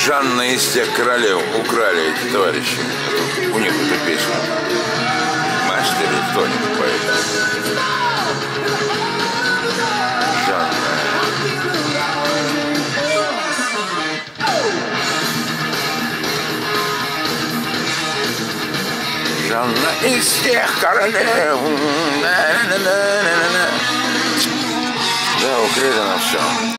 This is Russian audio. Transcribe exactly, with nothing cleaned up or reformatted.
Жанна из тех королев украли эти товарищи. У них эту песню. Мастер и кто-нибудь поет. Жанна. Жанна из тех королев. Да, украдено все.